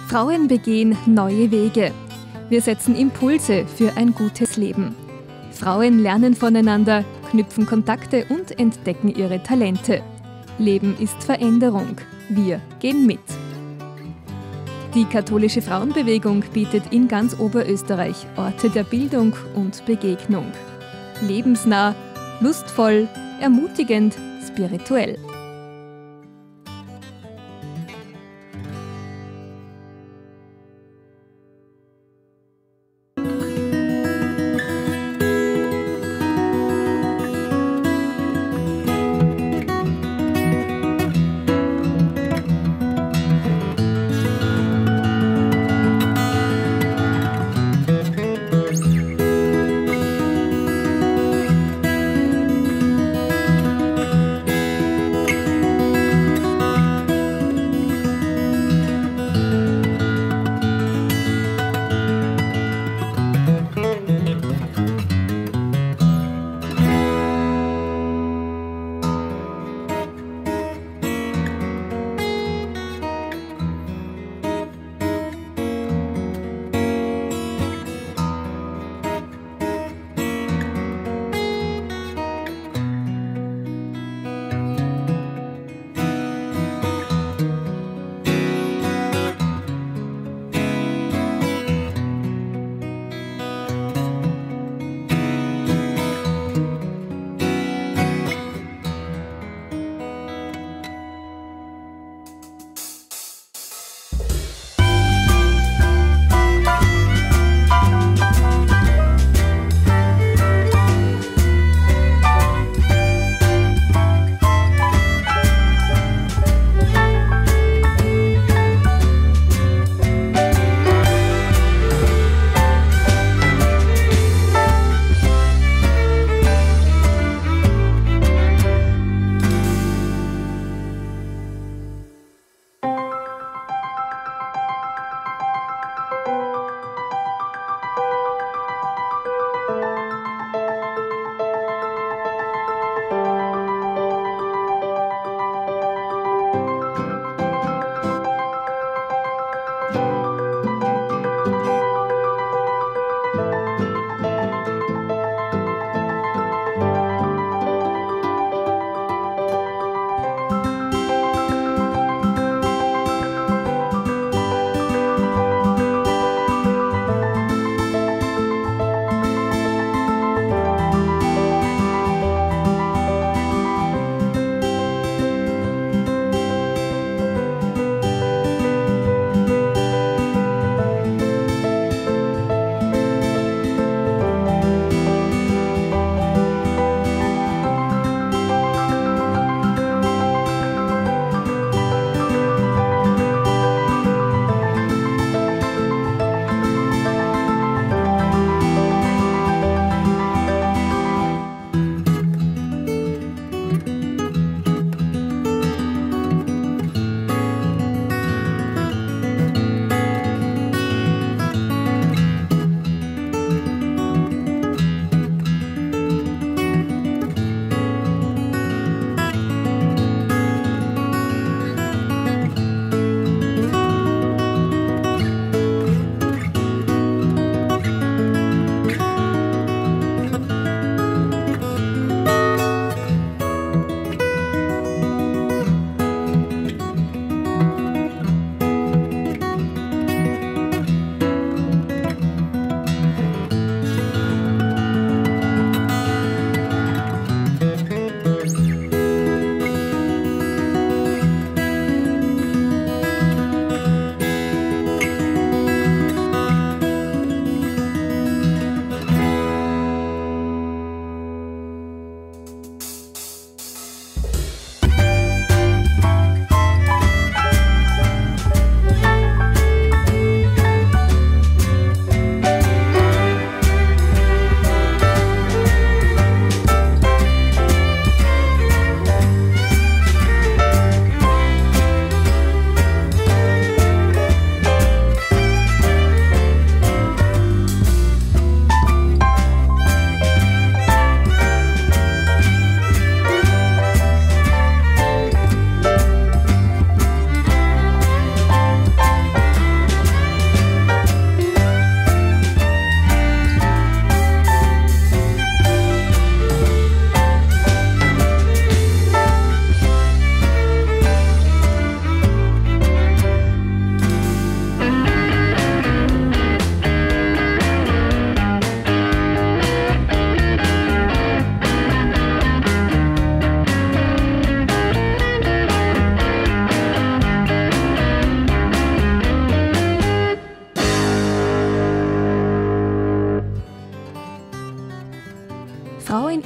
Frauen begehen neue Wege. Wir setzen Impulse für ein gutes Leben. Frauen lernen voneinander, knüpfen Kontakte und entdecken ihre Talente. Leben ist Veränderung. Wir gehen mit. Die katholische Frauenbewegung bietet in ganz Oberösterreich Orte der Bildung und Begegnung. Lebensnah, lustvoll, ermutigend, spirituell.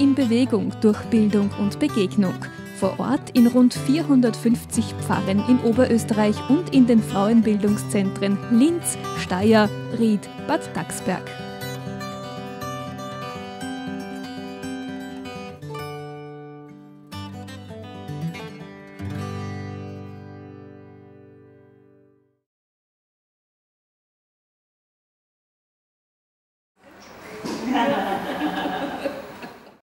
in Bewegung durch Bildung und Begegnung. Vor Ort in rund 450 Pfarren in Oberösterreich und in den Frauenbildungszentren Linz, Steyr, Ried, Bad Dachsberg.